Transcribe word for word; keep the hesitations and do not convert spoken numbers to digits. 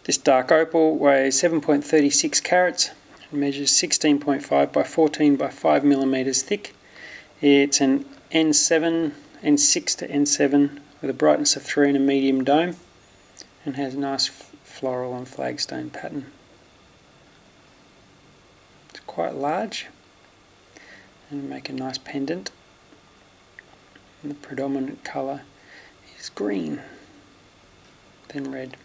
This dark opal weighs seven point three six carats and measures sixteen point five by fourteen by five millimeters thick. It's an N seven, N six to N seven with a brightness of three and a medium dome, and has a nice floral and flagstone pattern. It's quite large and make a nice pendant. And the predominant colour is green, then red.